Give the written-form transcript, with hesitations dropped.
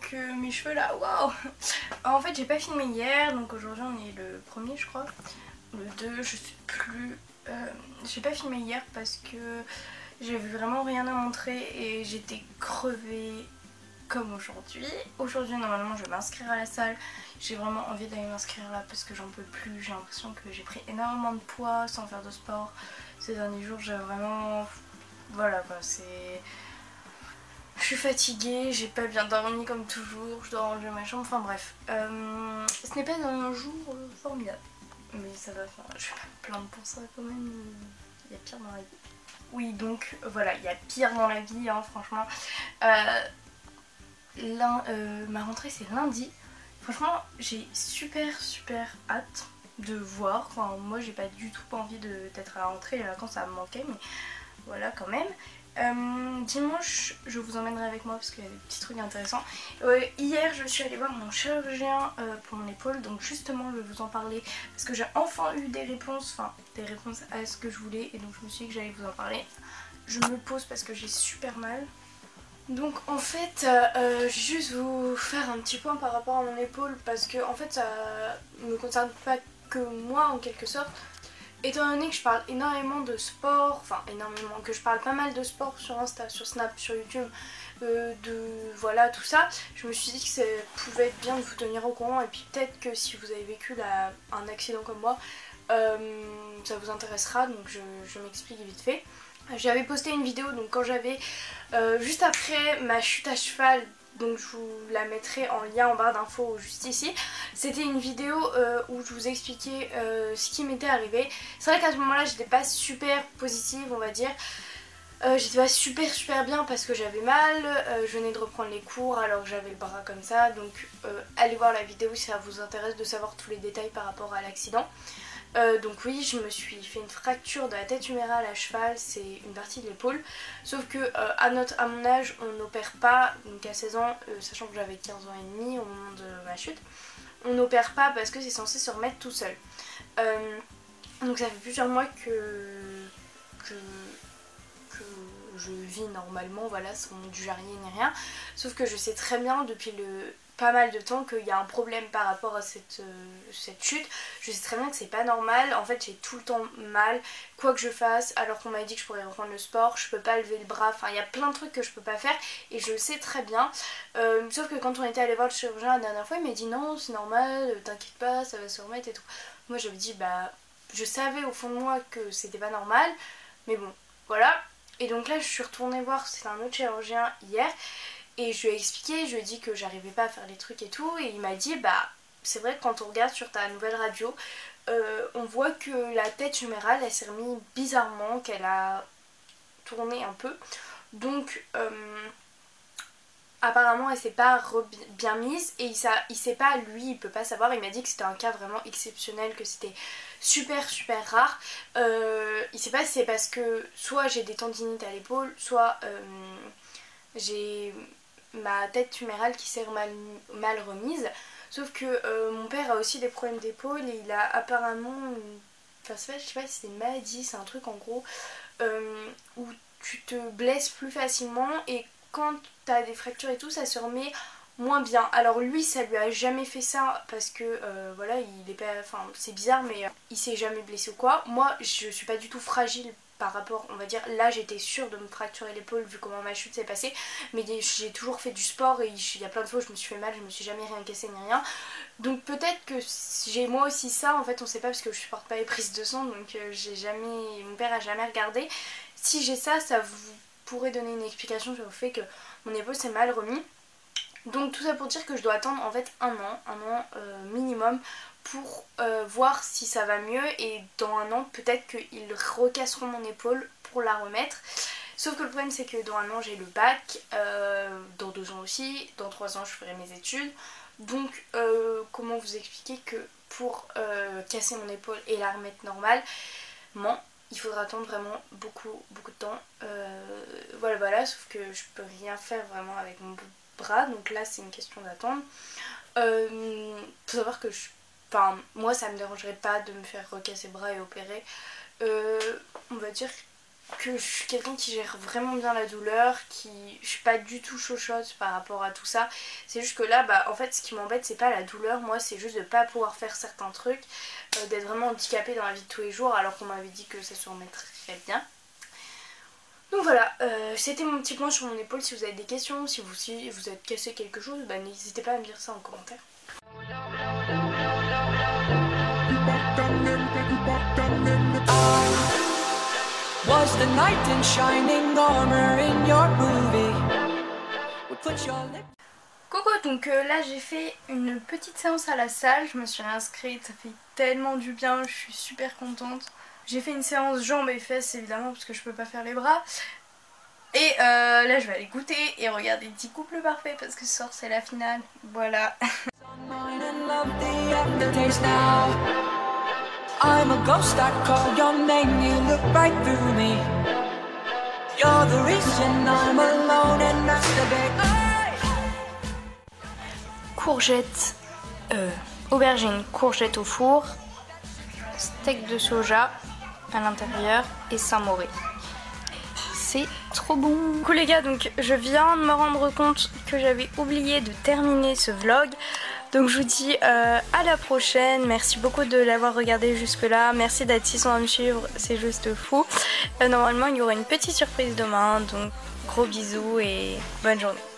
que mes cheveux là, waouh. En fait j'ai pas filmé hier, donc aujourd'hui on est le 1er je crois, le 2 je sais plus. J'ai pas filmé hier parce que j'avais vraiment rien à montrer et j'étais crevée comme aujourd'hui. Aujourd'hui normalement je vais m'inscrire à la salle, j'ai vraiment envie d'aller m'inscrire là parce que j'en peux plus, j'ai l'impression que j'ai pris énormément de poids sans faire de sport. Ces derniers jours j'ai vraiment... Voilà quoi, c'est... Je suis fatiguée, j'ai pas bien dormi comme toujours, je dois ranger ma chambre, enfin bref. Ce n'est pas un jour formidable, mais ça va, enfin, je vais pas me plaindre pour ça quand même, il y a pire dans la vie. Oui donc voilà, il y a pire dans la vie hein, franchement. Ma rentrée c'est lundi, franchement j'ai super hâte de voir, enfin moi j'ai pas du tout pas envie d'être à la rentrée, les vacances ça me manquait mais voilà quand même. Dimanche je vous emmènerai avec moi parce qu'il y a des petits trucs intéressants. Hier je suis allée voir mon chirurgien pour mon épaule, donc justement je vais vous en parler parce que j'ai enfin eu des réponses, à ce que je voulais et donc je me suis dit que j'allais vous en parler. Je me pose parce que j'ai super mal. Donc en fait je vais juste vous faire un petit point par rapport à mon épaule parce que en fait ça me concerne pas que moi en quelque sorte. Étant donné que je parle énormément de sport, enfin énormément, que je parle pas mal de sport sur Insta, sur Snap, sur YouTube, voilà tout ça, je me suis dit que ça pouvait être bien de vous tenir au courant et puis peut-être que si vous avez vécu un accident comme moi, ça vous intéressera, donc je m'explique vite fait. J'avais posté une vidéo donc quand j'avais juste après ma chute à cheval, donc je vous la mettrai en lien en barre d'infos juste ici. C'était une vidéo où je vous expliquais ce qui m'était arrivé. C'est vrai qu'à ce moment là j'étais pas super positive on va dire. J'étais pas super bien parce que j'avais mal, je venais de reprendre les cours alors que j'avais le bras comme ça. Donc allez voir la vidéo si ça vous intéresse de savoir tous les détails par rapport à l'accident. Donc oui, je me suis fait une fracture de la tête humérale à cheval, c'est une partie de l'épaule. Sauf que à mon âge, on n'opère pas, donc à 16 ans, sachant que j'avais 15 ans et demi au moment de ma chute, on n'opère pas parce que c'est censé se remettre tout seul. Donc ça fait plusieurs mois que je vis normalement, voilà, sans du jarrier ni rien. Sauf que je sais très bien depuis pas mal de temps qu'il y a un problème par rapport à cette chute. Je sais très bien que c'est pas normal, en fait j'ai tout le temps mal, quoi que je fasse, alors qu'on m'a dit que je pourrais reprendre le sport, je peux pas lever le bras, enfin il y a plein de trucs que je peux pas faire et je le sais très bien. Sauf que quand on était allé voir le chirurgien la dernière fois, il m'a dit non c'est normal, t'inquiète pas, ça va se remettre et tout. Moi j'avais dit bah je savais au fond de moi que c'était pas normal, mais bon voilà. Et donc là je suis retournée voir, c'était un autre chirurgien hier. Et je lui ai expliqué, je lui ai dit que j'arrivais pas à faire les trucs et tout. Et il m'a dit bah c'est vrai que quand on regarde sur ta nouvelle radio, on voit que la tête humérale elle s'est remise bizarrement, qu'elle a tourné un peu. Donc apparemment elle s'est pas bien mise et il sait pas, lui il peut pas savoir. Il m'a dit que c'était un cas vraiment exceptionnel, que c'était super rare. Il sait pas si c'est parce que soit j'ai des tendinites à l'épaule, soit j'ai ma tête humérale qui s'est mal remise. Sauf que mon père a aussi des problèmes d'épaule et il a apparemment enfin je sais pas si c'est une maladie, c'est un truc en gros où tu te blesses plus facilement et quand t'as des fractures et tout ça se remet moins bien. Alors lui ça lui a jamais fait ça parce que voilà il est pas, enfin c'est bizarre mais il s'est jamais blessé ou quoi. Moi je suis pas du tout fragile par rapport, on va dire, là j'étais sûre de me fracturer l'épaule vu comment ma chute s'est passée, mais j'ai toujours fait du sport et il y a plein de fois où je me suis fait mal, je me suis jamais rien cassé ni rien, donc peut-être que j'ai moi aussi ça, en fait on sait pas parce que je supporte pas les prises de sang, donc mon père a jamais regardé. Si j'ai ça, ça vous pourrait donner une explication sur le fait que mon épaule s'est mal remis. Donc tout ça pour dire que je dois attendre en fait un an minimum pour voir si ça va mieux et dans un an peut-être qu'ils recasseront mon épaule pour la remettre. Sauf que le problème c'est que dans un an j'ai le bac, dans 2 ans aussi, dans 3 ans je ferai mes études. Donc comment vous expliquer que pour casser mon épaule et la remettre normalement, il faudra attendre vraiment beaucoup de temps. Voilà, sauf que je peux rien faire vraiment avec mon bout de bras, donc là c'est une question d'attendre. Faut savoir que moi ça me dérangerait pas de me faire recasser le bras et opérer. On va dire que je suis quelqu'un qui gère vraiment bien la douleur, je suis pas du tout chochotte par rapport à tout ça. C'est juste que là, bah en fait ce qui m'embête c'est pas la douleur, moi c'est juste de pas pouvoir faire certains trucs, d'être vraiment handicapée dans la vie de tous les jours alors qu'on m'avait dit que ça se remettrait bien. Donc voilà, c'était mon petit point sur mon épaule. Si vous avez des questions, si vous êtes cassé quelque chose, bah n'hésitez pas à me dire ça en commentaire. Coucou, donc là j'ai fait une petite séance à la salle, je me suis réinscrite, ça fait tellement du bien, je suis super contente. J'ai fait une séance jambes et fesses évidemment parce que je peux pas faire les bras. Et là je vais aller goûter et regarder Petit Couple Parfait parce que ce soir c'est la finale, voilà. I'm a ghost, I call your name, you look right through me. You're the reason I'm alone and masturbate. Courgette, aubergine, courgette au four, steak de soja à l'intérieur et Saint-Mauré. C'est trop bon. Coucou les gars, donc je viens de me rendre compte que j'avais oublié de terminer ce vlog. Donc je vous dis à la prochaine, merci beaucoup de l'avoir regardé jusque là, merci d'être 600 à me suivre, c'est juste fou. Normalement il y aura une petite surprise demain, donc gros bisous et bonne journée.